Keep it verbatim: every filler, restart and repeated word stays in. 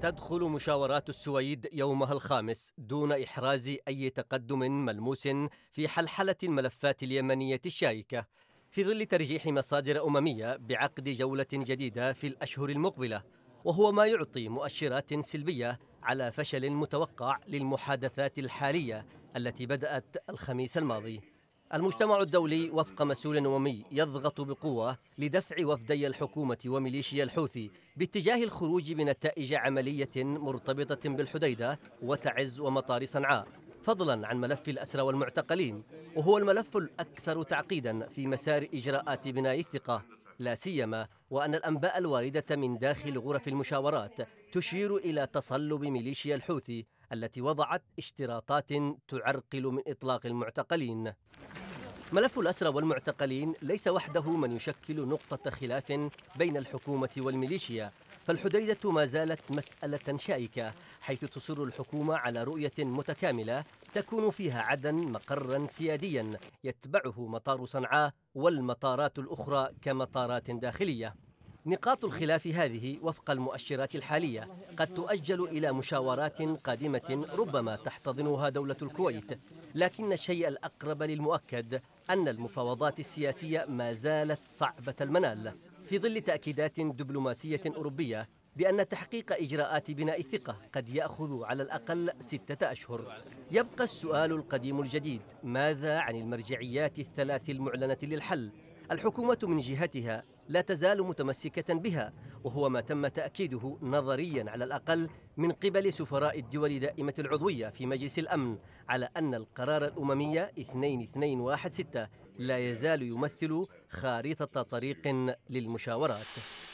تدخل مشاورات السويد يومها الخامس دون إحراز أي تقدم ملموس في حلحلة الملفات اليمنية الشائكة، في ظل ترجيح مصادر أممية بعقد جولة جديدة في الأشهر المقبلة، وهو ما يعطي مؤشرات سلبية على فشل متوقع للمحادثات الحالية التي بدأت الخميس الماضي. المجتمع الدولي وفق مسؤول أممي يضغط بقوة لدفع وفدي الحكومة وميليشيا الحوثي باتجاه الخروج بنتائج عملية مرتبطة بالحديدة وتعز ومطار صنعاء، فضلا عن ملف الأسرى والمعتقلين، وهو الملف الأكثر تعقيدا في مسار إجراءات بناء الثقة، لا سيما وأن الأنباء الواردة من داخل غرف المشاورات تشير إلى تصلب ميليشيا الحوثي التي وضعت اشتراطات تعرقل من إطلاق المعتقلين. ملف الأسرى والمعتقلين ليس وحده من يشكل نقطة خلاف بين الحكومة والميليشيا، فالحديدة ما زالت مسألة شائكة، حيث تصر الحكومة على رؤية متكاملة تكون فيها عدن مقرا سياديا يتبعه مطار صنعاء والمطارات الأخرى كمطارات داخلية. نقاط الخلاف هذه وفق المؤشرات الحالية قد تؤجل إلى مشاورات قادمة ربما تحتضنها دولة الكويت، لكن الشيء الأقرب للمؤكد أن المفاوضات السياسية ما زالت صعبة المنال، في ظل تأكيدات دبلوماسية أوروبية بأن تحقيق إجراءات بناء الثقة قد يأخذ على الأقل ستة أشهر. يبقى السؤال القديم الجديد: ماذا عن المرجعيات الثلاث المعلنة للحل؟ الحكومة من جهتها لا تزال متمسكة بها، وهو ما تم تأكيده نظريا على الأقل من قبل سفراء الدول دائمة العضوية في مجلس الأمن على أن القرار الأممي اثنين اثنين واحد ستة لا يزال يمثل خارطة طريق للمشاورات.